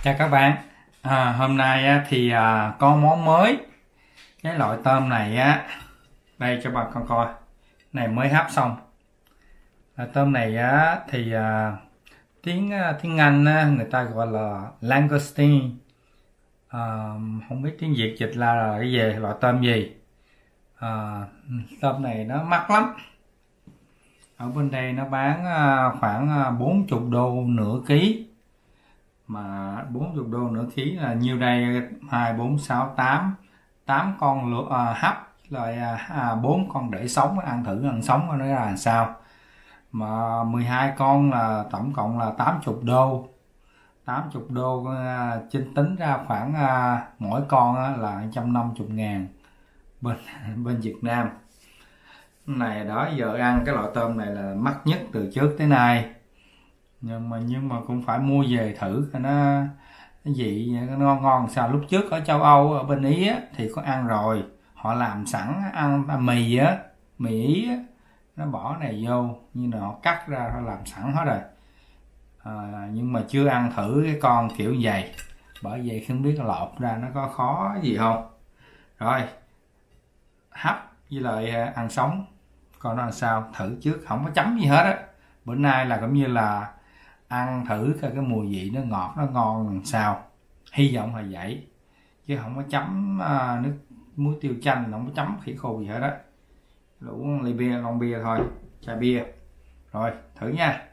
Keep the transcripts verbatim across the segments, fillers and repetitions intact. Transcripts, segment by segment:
Chào các bạn. À, hôm nay á, thì à, có món mới. Cái loại tôm này á, đây cho bà con coi. Này mới hấp xong. Loại tôm này á, thì à, tiếng à, tiếng Anh á, người ta gọi là langoustine. À, không biết tiếng Việt dịch là, là cái gì, loại tôm gì. À, tôm này nó mắc lắm. Ở bên đây nó bán à, khoảng à, bốn mươi đô nửa ký. Mà bốn mươi đô nửa ký là nhiêu đây? Hai, bốn, sáu, tám tám con lụa à, hấp loại à, bốn con để sống, ăn thử ăn sống nó ra làm sao. Mà mười hai con là tổng cộng là tám mươi đô. Tám mươi đô à, trên tính ra khoảng à, mỗi con á, là một trăm năm mươi ngàn bên bên Việt Nam. Này đó giờ ăn cái loại tôm này là mắc nhất từ trước tới nay, nhưng mà nhưng mà cũng phải mua về thử coi nó cái gì nó ngon ngon sao. Lúc trước ở châu Âu, ở bên Ý á, thì có ăn rồi, họ làm sẵn ăn mì á, mì Ý á, nó bỏ này vô như là họ cắt ra họ làm sẵn hết rồi. À, nhưng mà chưa ăn thử cái con kiểu vậy, bởi vậy không biết lột ra nó có khó gì không. Rồi hấp với lại ăn sống coi nó làm sao, thử trước không có chấm gì hết á. Bữa nay là cũng như là ăn thử coi cái mùi vị nó ngọt nó ngon làm sao, hy vọng là vậy, chứ không có chấm à, nước muối tiêu chanh, không có chấm khỉ khô gì hết đó. Uống ly bia, lon bia thôi, chai bia. Rồi thử nha.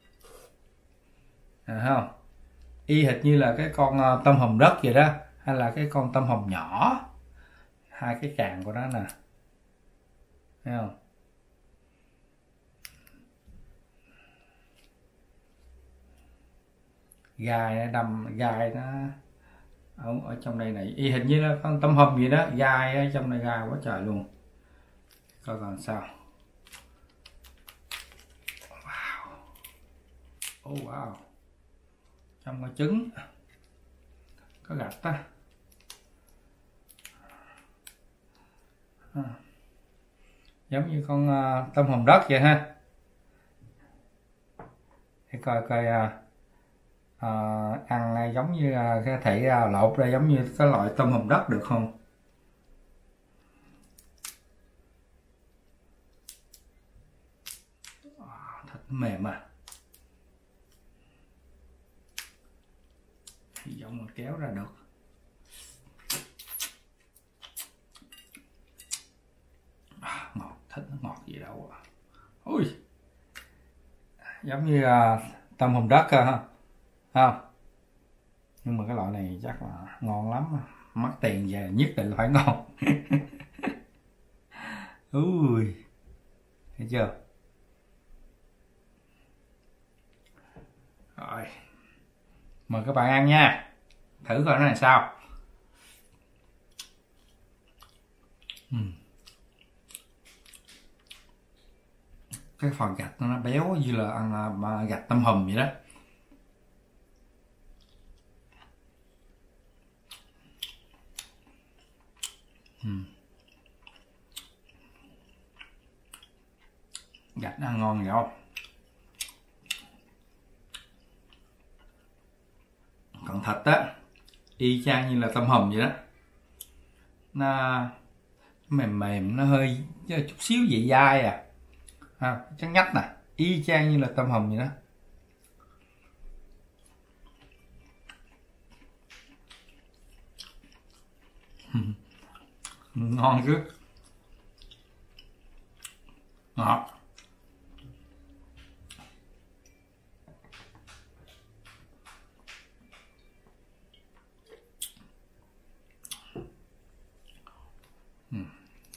À, thấy không, y hệt như là cái con uh, tôm hùm đất vậy đó, hay là cái con tôm hùm nhỏ, hai cái càng của nó nè, thấy không. Gai nó đâm, gai nó ở, ở trong đây này y hình như là con tôm hùm gì đó, gai ở trong này gai quá trời luôn. Coi còn sao. Wow. Oh wow, trong có trứng, có gạch á. À, giống như con uh, tôm hùm đất vậy ha. Để coi coi uh, À, ăn giống như cái thể à, lột ra giống như cái loại tôm hùm đất được không. À, thịt mềm à, hy vọng mà kéo ra được. À, ngọt, thịt nó ngọt gì đâu à. Ui, giống như à, tôm hùm đất ha. Không, nhưng mà cái loại này chắc là ngon lắm, mắc tiền về nhất định phải ngon. Ui, thấy chưa. Rồi mời các bạn ăn nha, thử coi nó là sao. uhm. Cái phần gạch nó béo như là ăn gạch tôm hùm vậy đó. uhm. Gạch nó ăn ngon vậy không. Còn thịt á, y chang như là tôm hùm vậy đó, nó mềm mềm, nó hơi chút xíu vị dai à, à trắng nhách nè, y chang như là tôm hùm vậy đó. Ngon chứ, ngọt. uhm.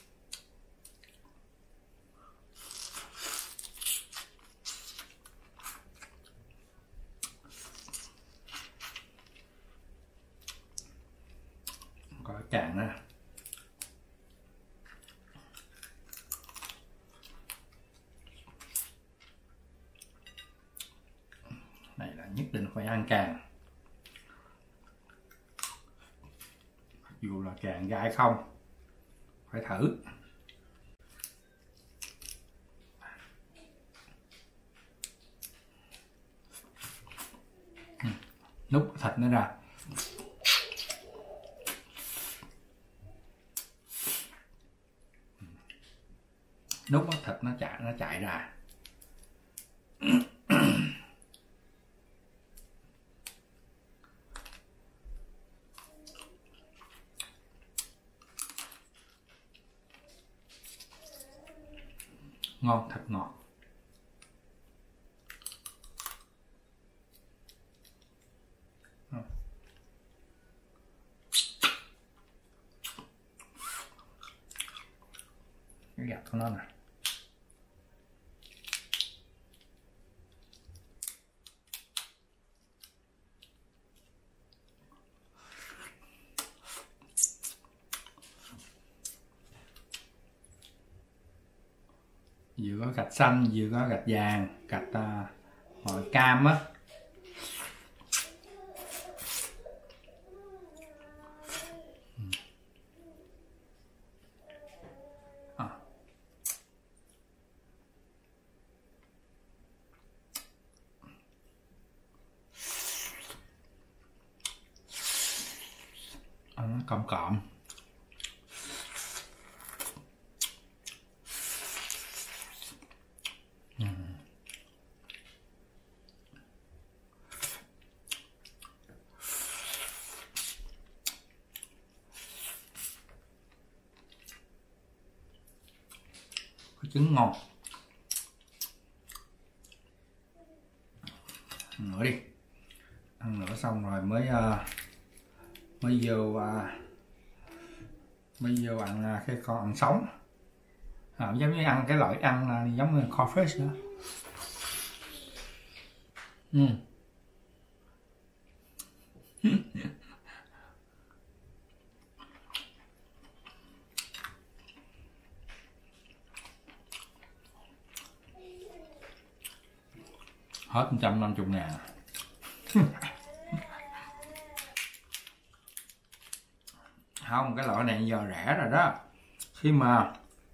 Có càng nè. Này là nhất định phải ăn càng, dù là càng gai không phải thử. Nút thịt nữa ra. nút nó thịt nó chạy nó chạy ra. Ngon, thật ngọt. Cái gạch của nó nè. Vừa có gạch xanh, vừa có gạch vàng, gạch uh, hồi cam á. À. À, nó cộm cộm. Có trứng ngon. Ăn nữa đi. Ăn nữa xong rồi mới uh, mới vô uh, mới vô ăn uh, cái con ăn sống. À, giống như ăn cái loại ăn uh, giống như kho fresh nữa. Ừ. Hết một trăm năm mươi ngàn. Không, cái loại này giờ rẻ rồi đó. Khi mà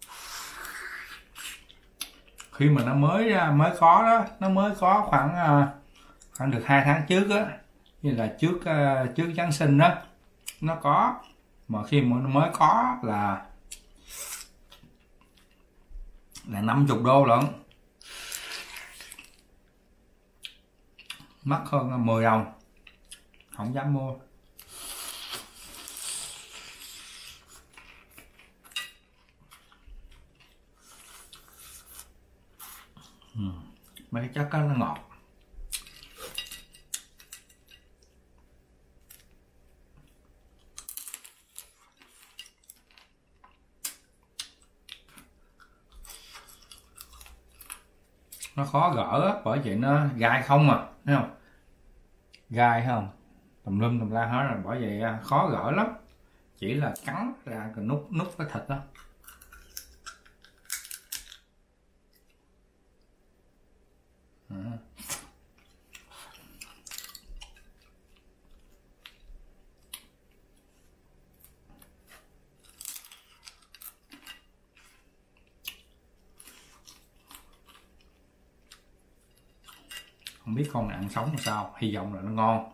khi mà nó mới mới có đó, nó mới có khoảng khoảng được hai tháng trước á, như là trước trước Giáng sinh đó nó có, mà khi mà nó mới có là là năm mươi đô lận, mắc hơn mười đồng, không dám mua. Ừ. Mấy cái chất đó nó ngọt. Nó khó gỡ á, bởi vậy nó gai không à, thấy không? Gai không? Tùm lum tùm la hết rồi, bởi vậy khó gỡ lắm. Chỉ là cắn ra rồi nút nút cái thịt đó. À. Không biết con này ăn sống làm sao, hy vọng là nó ngon.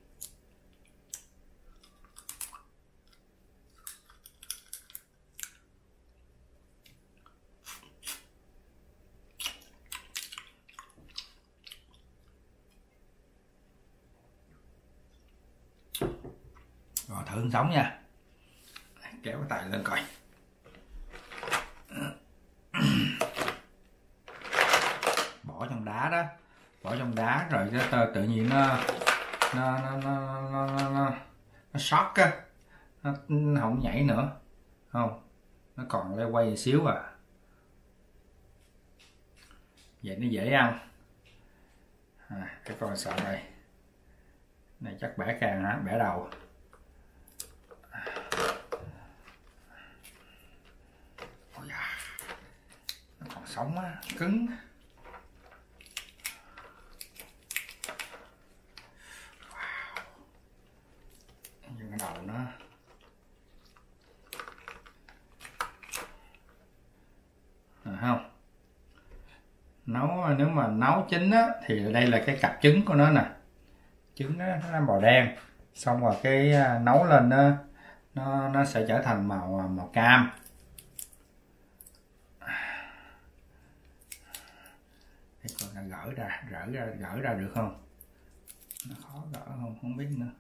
Rồi thử ăn sống nha. Kéo cái tay lên coi. Bỏ trong đá đó, bỏ trong đá rồi cái tự nhiên nó nó nó nó nó nó, nó, nó sót á, nó không nhảy nữa, không, nó còn leo quay xíu à. Vậy nó dễ ăn. À, cái con sợ này, này chắc bẻ càng hả, bẻ đầu. Ôi da, nó còn sống á, cứng. Cái đầu nó à, không nấu, nếu mà nấu chín á thì đây là cái cặp trứng của nó nè, trứng đó, nó là màu đen, xong rồi cái nấu lên nó nó nó sẽ trở thành màu màu cam. để coi là gỡ ra gỡ ra gỡ ra được không, nó khó gỡ không không biết nữa.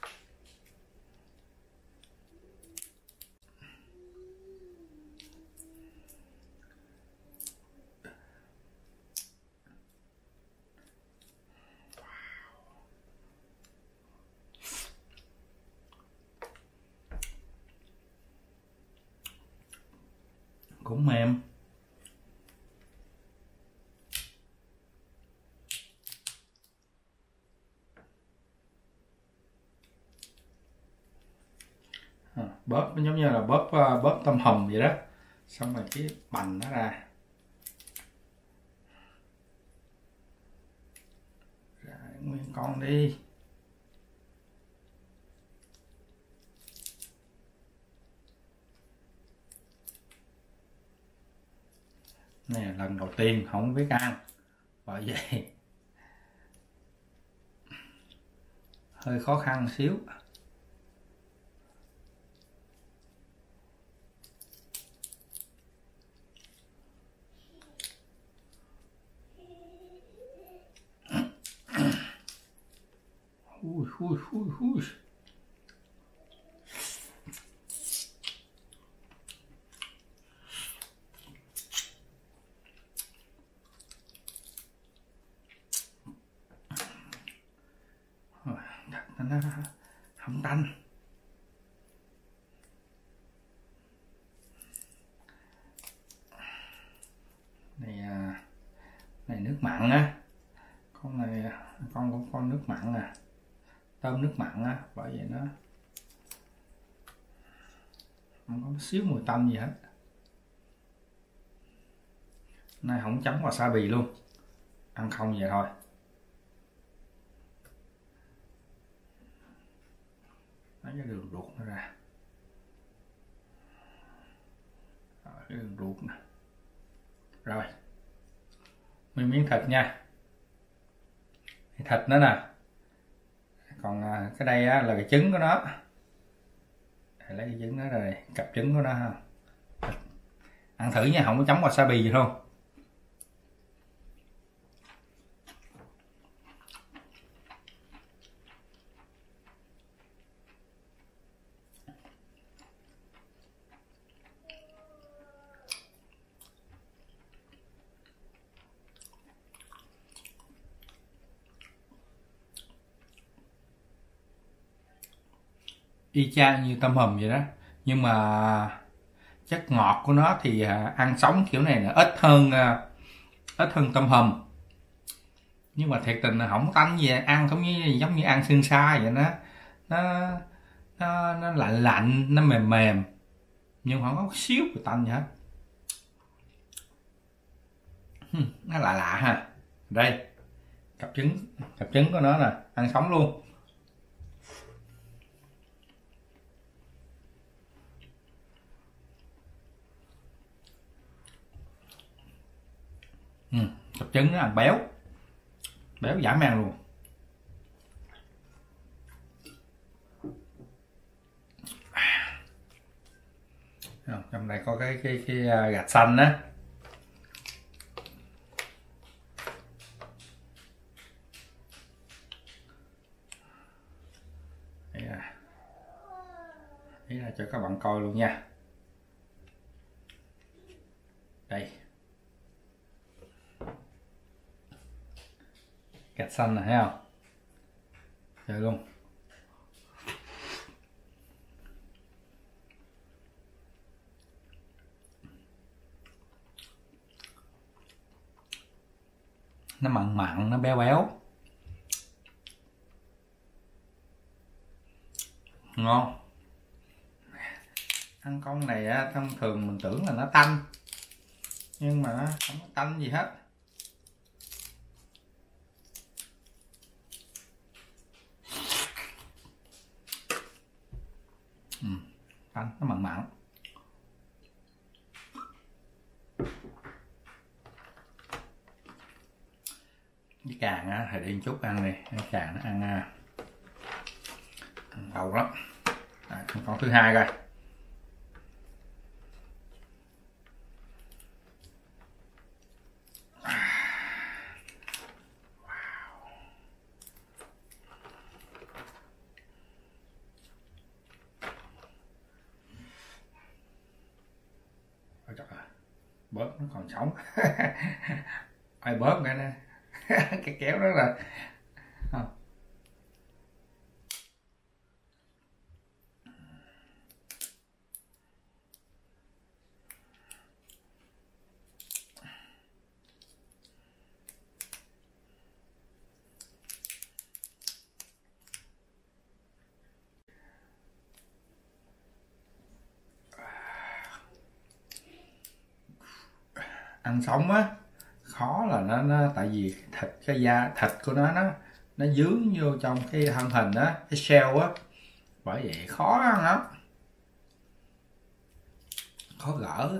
Cũng mềm. À, bóp giống như là bóp bóp tôm hùm vậy đó, xong rồi cái bành nó ra. Ra nguyên con đi. Này là lần đầu tiên không biết ăn, bởi vậy hơi khó khăn xíu. Ui, ui, ui, ui. Nó không tanh. Này này nước mặn á, con này con của con nước mặn nè, tôm nước mặn á, bởi vậy nó không có xíu mùi tanh gì hết. Nay không chấm wasabi luôn, ăn không vậy thôi. Lấy cái đường ruột nó ra. Rồi, cái đường ruột nè. Rồi, miếng miếng thịt nha. Thịt nữa nè. Còn cái đây á, là cái trứng của nó. Để lấy cái trứng đó rồi, cặp trứng của nó ha. Ăn thử nha, không có chấm wasabi gì không. Y chang như tôm hùm vậy đó, nhưng mà chất ngọt của nó thì ăn sống kiểu này là ít hơn ít hơn tôm hùm, nhưng mà thiệt tình là không tanh gì, ăn giống như giống như ăn xương xa vậy đó. Nó nó nó lạnh lạnh, nó mềm mềm, nhưng không có xíu của tanh gì hết. Nó lạ lạ ha. Đây cặp trứng, cặp trứng của nó nè, ăn sống luôn. Ừ, cặp trứng nó ăn béo, béo dã man luôn. Trong đây có cái cái cái gạch xanh á. Đây là, đây là cho các bạn coi luôn nha. Đây, gạch xanh này thấy không? Chơi luôn. Nó mặn mặn, nó béo béo, ngon. Ăn con này á, thông thường mình tưởng là nó tanh, nhưng mà nó không có tanh gì hết. Ừ, tanh, nó mặn mặn. Cái càng á thì đi chút ăn này, cái càng nó ăn, ăn ngầu lắm. À, con thứ hai coi. bớt nó còn sống. Ai bớt nữa nè. Cái kéo đó là không. Ăn sống á khó là nó, nó tại vì thịt cái da thịt của nó nó nó dướng vô trong cái thân hình đó, cái shell á, bởi vậy khó ăn lắm, khó gỡ.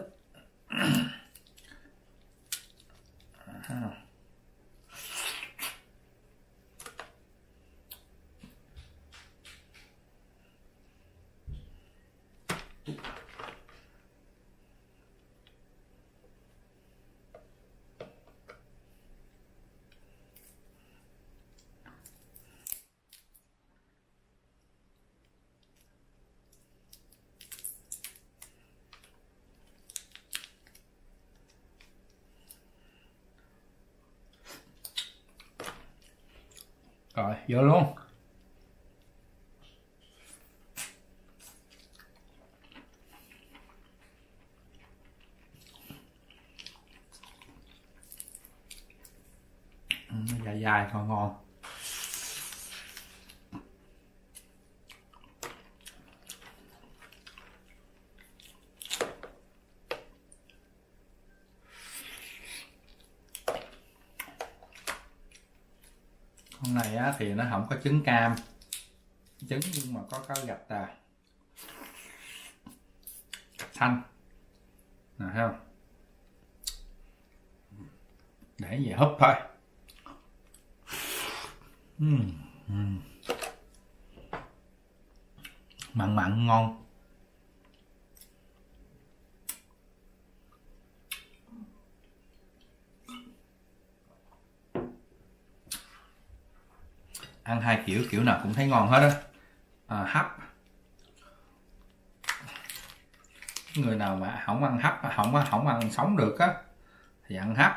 Rồi vô luôn. Nó dài dài còn ngon. Con này á, thì nó không có trứng cam, trứng nhưng mà có có gạch à gạch xanh nè, thấy không? Để về húp thôi. uhm, uhm. Mặn mặn ngon. Ăn hai kiểu, kiểu nào cũng thấy ngon hết á. À, hấp, người nào mà không ăn hấp, không không ăn sống được á thì ăn hấp.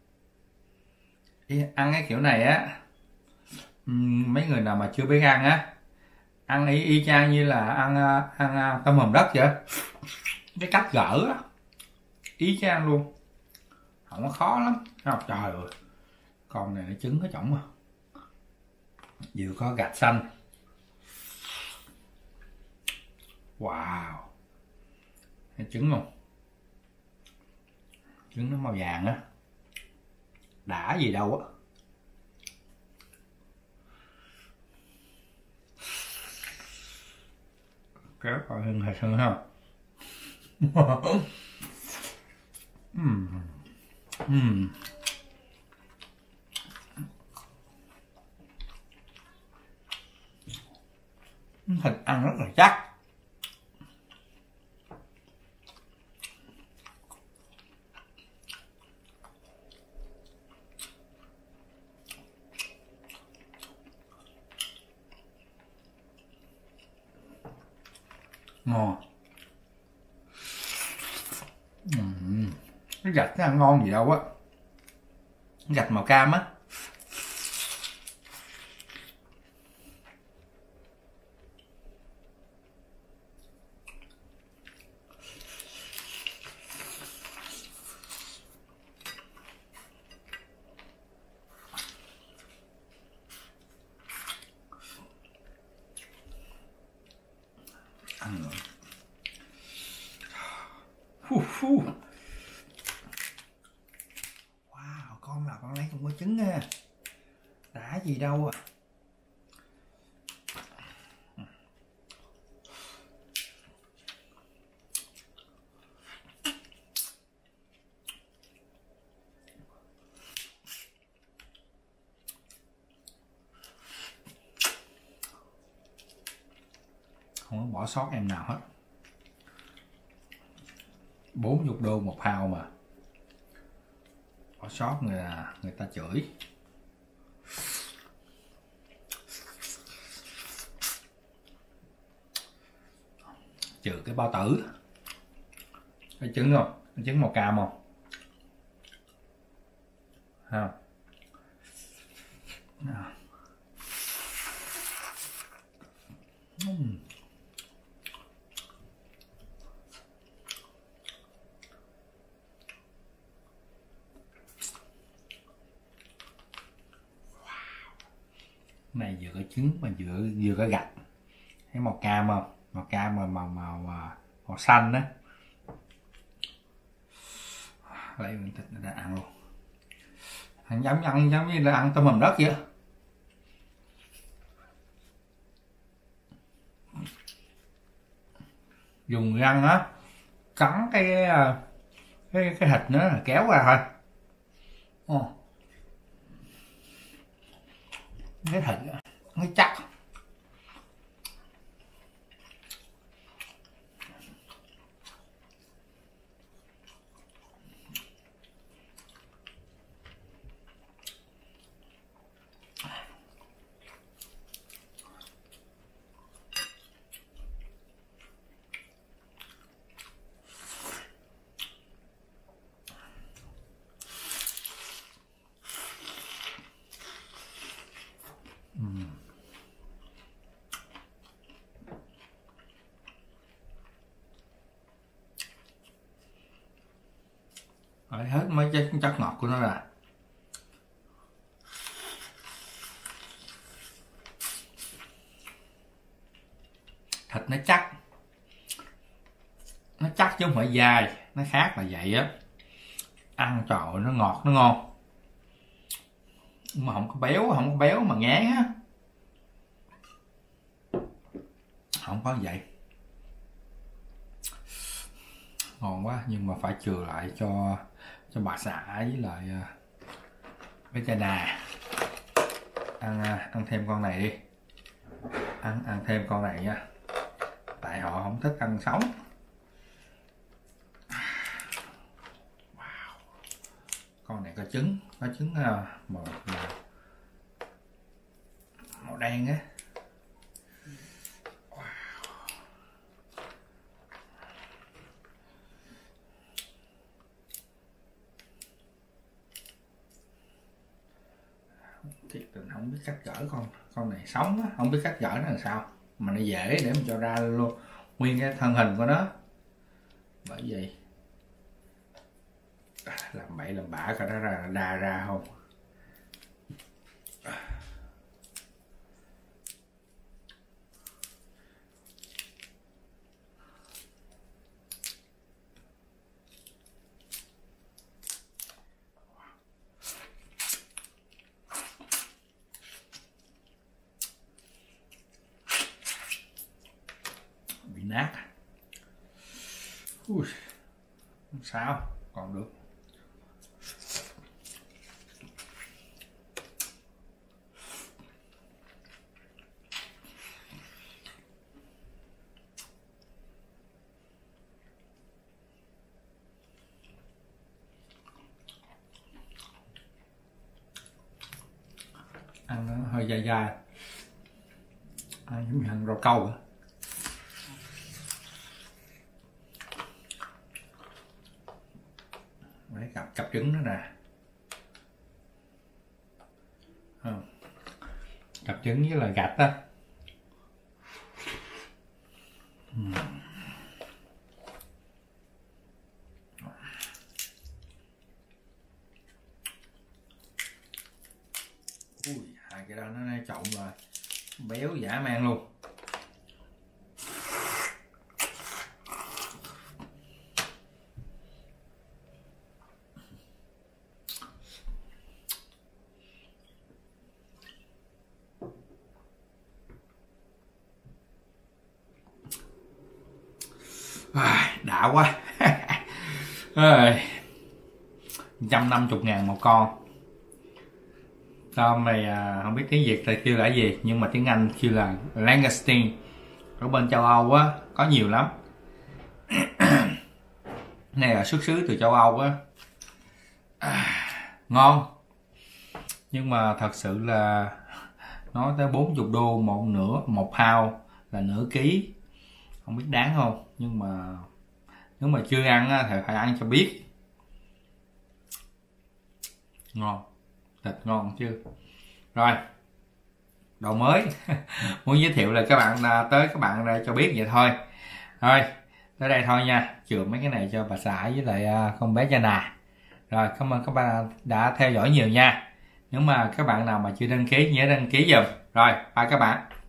Ăn cái kiểu này á, mấy người nào mà chưa biết ăn á, ăn y, y chang như là ăn ăn tôm hùm đất vậy. Cái cách gỡ á y chang luôn, không có khó lắm. Không, trời ơi, con này nó trứng có chổng à, vừa có gạch xanh. Wow, cái trứng không, trứng nó màu vàng á, đã gì đâu á. Kéo coi hơn hay hơn ha. uhm. Uhm. Thịt ăn rất là chắc. Ngon. uhm. Cái gạch nó ăn ngon gì đâu á, gạch màu cam á. Wow, con nào con lấy không có trứng nha, đã gì đâu à. Không có bỏ sót em nào hết. Bốn mươi đô một hào mà bỏ sót người là người ta chửi. Trừ cái bao tử, cái trứng không, cái trứng màu cam không. ha. Uhm. Này vừa có trứng mà vừa vừa có gạch, thấy màu cam không, màu cam mà màu màu màu, màu xanh đó. Lấy miếng thịt ra ăn luôn, ăn giống ăn giống như là ăn tôm hùm đất vậy. Dùng răng á cắn cái cái cái thịt nữa là kéo ra thôi. Ồ. Cái thịt nó chắc. Rồi hết mấy chất, chất ngọt của nó ra. Thịt nó chắc, nó chắc chứ không phải dai, nó khác là vậy á. Ăn trời ơi, nó ngọt nó ngon mà không có béo, không có béo mà ngán á, không có vậy. Ngon quá, nhưng mà phải chừa lại cho cho bà xã với lại với cha nà. Ăn ăn thêm con này đi, ăn ăn thêm con này nha, tại họ không thích ăn sống. Wow. Con này có trứng, có trứng màu màu, màu đen á. Thiệt tình không biết cách gỡ con con này sống á, không biết cách gỡ nó làm sao mà nó dễ để mình cho ra luôn nguyên cái thân hình của nó. Bởi vậy làm bậy làm bạ coi nó ra đa ra không. Nát. Ui, sao còn được. Ăn nó hơi dai dai, ăn giống như ăn rau câu vậy. Mấy cặp cặp trứng đó nè, không. Cặp trứng với là gạch đó. uhm. Ui, hai cái đó nó trộn rồi béo dã man luôn. À, đã quá. một trăm năm mươi ngàn một con. Tôm này à, không biết tiếng Việt thì kêu là gì, nhưng mà tiếng Anh kêu là langoustine. Ở bên châu Âu á có nhiều lắm. Này là xuất xứ từ châu Âu á. À, ngon, nhưng mà thật sự là nói tới bốn mươi đô một nửa một pound là nửa ký, không biết đáng không. Nhưng mà nếu mà chưa ăn thì phải ăn cho biết. Ngon. thịt ngon chưa. Rồi đồ mới muốn giới thiệu là các bạn tới các bạn đây cho biết vậy thôi. Rồi tới đây thôi nha, chừa mấy cái này cho bà xã với lại con bé Jana. Rồi cảm ơn các bạn đã theo dõi nhiều nha. Nếu mà các bạn nào mà chưa đăng ký nhớ đăng ký giùm. Rồi bye các bạn.